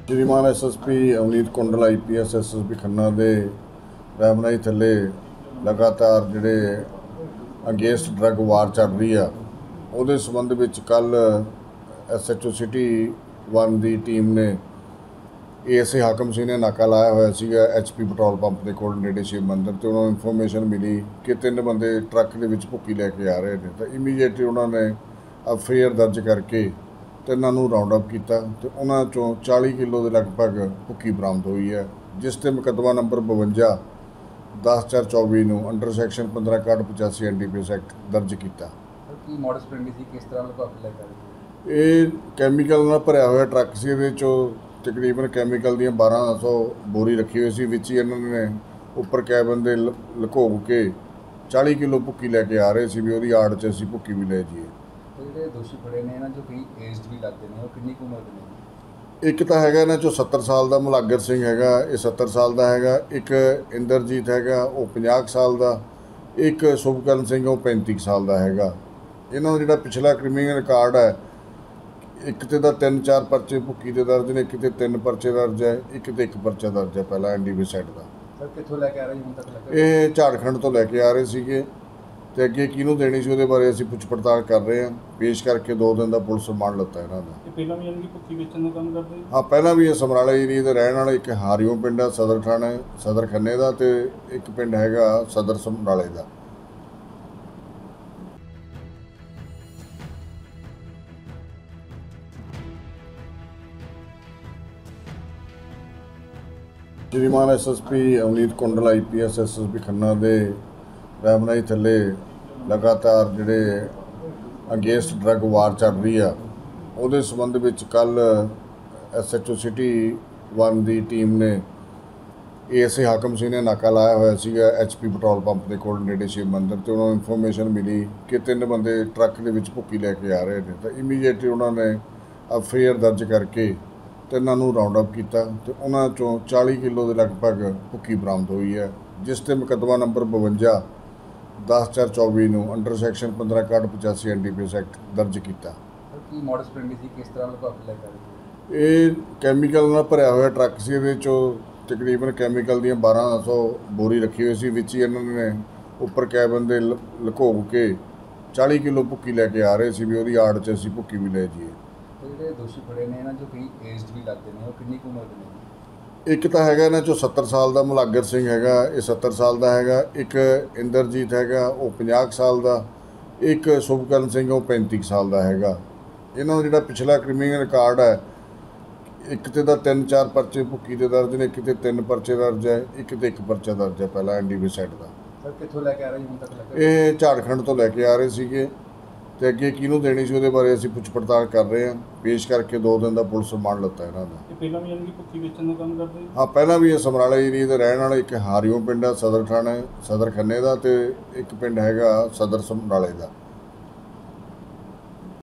श्रीमान SSP अवनीत कुंडल IPS SSP Khanna के रहमनाई थले लगातार जिहड़े अगेंस्ट ड्रग वार चल रही आ उहदे संबंध विच कल SHO सिटी 1 की टीम ने ASA हाकम सिंह ने नाका लाया होया सीगा HP पेट्रोल पंप के कोल नेड़े शिव मंदिर तो उन्होंने इन्फॉर्मेशन मिली कि 3 बंदे ट्रक के विच भुक्की लैके आ रहे हैं तो इमीडिएटली उन्होंने FIR दर्ज करके तिन्हां नूं राउंड अप किया तो उन्हां चों 40 किलो के लगभग भुक्की बरामद हुई है जिस ते मुकदमा नंबर 52 10/4/24 नूं अंडर सैक्शन 15/61 NDPS एक्ट दर्ज किया। ये कैमिकल नाल भरिया होया ट्रक सी इहदे चों तकरीबन कैमिकल दी 1200 बोरी रखी हुई सी विच ही इन्हां ने उपर कैबन दे लुको के 40 किलो भुक्की लैके आ रहे सी भी उहदी आड़ च असीं भुक्की भी ले जाइए। दोषी फड़े ने इन्हां चों कई एजड भी लगदे ने ओह किन्नी उम्र दे ने? एक तो हैगा इन्हां चों 70 साल का मुलागर सिंह हैगा ये 70 साल का हैगा, एक इंदरजीत हैगा वो 50 साल का, एक शुभकरण सिंह वो 35 साल का हैगा। इन्हां दा जिहड़ा पिछला क्रिमिनल रिकॉर्ड है एक ते दा 3-4 परचे भुक्की दे दर्ज ने, एक ते 3 परचे दर्ज है, एक ते 1 परचा दर्ज है पहला NDPS एक्ट का। सर कित्थों लैके आ रहे हुण तक लगा? ये झारखंड तो लैके आ रहे सीगे ते अगे किहनूं देनी सी उहदे बारे असीं पुछ पड़ताल कर रहे हैं। पेश करके 2 दिन का पुलिस रिमांड लत्ता इन्हां दा। ਪਹਿਲਾਂ ਵੀ ਇਹਨਾਂ ਦੀ ਭੁੱਕੀ ਵੇਚਣ ਦਾ ਕੰਮ ਕਰਦੇ हाँ पहला भी ये समराले एरिए के रहने वाले एक हारियों पिंड है सदर थाने सदर खन्ने का तो एक पिंड हैगा सदर समराले का। श्रीमान SSP अवनीत कुंडल IPS SSP खन्ना के रहमनाई थले लगातार जिहड़े अगेंस्ट ड्रग वार चल रही आ उहदे संबंध विच कल SHO सिटी 1 की टीम ने ASA हाकम सिंह ने नाका लाया होया सीगा HP पेट्रोल पंप के कोल नेड़े शिव मंदिर तो उन्होंने इन्फॉर्मेशन मिली कि 3 बंदे ट्रक के विच भुक्की लैके आ रहे हैं तो इमीडिएटली उन्होंने FIR दर्ज करके तिन्हां नूं राउंड अप किया तो उन्हां चों 40 किलो के लगभग भुक्की बरामद हुई है जिस ते मुकदमा नंबर 52 10/4/24 नूं अंडर सैक्शन 15/65 NDPS एक्ट दर्ज किया। की मॉडस फ्रेंडली सी किस तरह लुका के लैके आ रहे? ये कैमिकल नाल भरिया होया ट्रक सी इहदे चों तकरीबन कैमिकल दी 1200 बोरी रखी हुई सी विच ही इन्हां ने उपर कैबन दे लुको के 40 किलो भुक्की लैके आ रहे सी भी उहदी आड़ च असीं भुक्की भी ले जाइए। ਜਿਹੜੇ ਦੋਸ਼ੀ ਫੜੇ ਨੇ ਇਹਨਾਂ ਚੋਂ ਕਈ एजड भी लगदे ने ओह किन्नी उम्र दे ने? एक तो हैगा इन्हां चों 70 साल का मुलागर सिंह हैगा ये 70 साल का हैगा, एक इंदरजीत हैगा वो 50 साल का, एक शुभकरण सिंह वो 35 साल का हैगा। इन्हां दा जिहड़ा पिछला क्रिमिनल रिकॉर्ड है एक ते दा 3-4 परचे भुक्की दे दर्ज ने, एक ते 3 परचे दर्ज है, एक ते 1 परचा दर्ज है पहला NDPS एक्ट का। सर कित्थों लैके आ रहे हुण तक लगा? ये झारखंड तो लैके आ रहे सीगे ते अगे किहनूं देनी सी उहदे बारे असीं पुछ पड़ताल कर रहे हैं। पेश करके 2 दिन का पुलिस रिमांड लत्ता इन्हां दा। ਇਹ ਪਹਿਲਾਂ ਵੀ ਇਹਨਾਂ ਦੀ ਭੁੱਕੀ ਵੇਚਣ ਦਾ ਕੰਮ ਕਰਦੇ हाँ पहला भी ये समराले एरिए के रहने वाले एक हारियों पिंड है सदर थाने सदर खन्ने का तो एक पिंड हैगा सदर समराले का।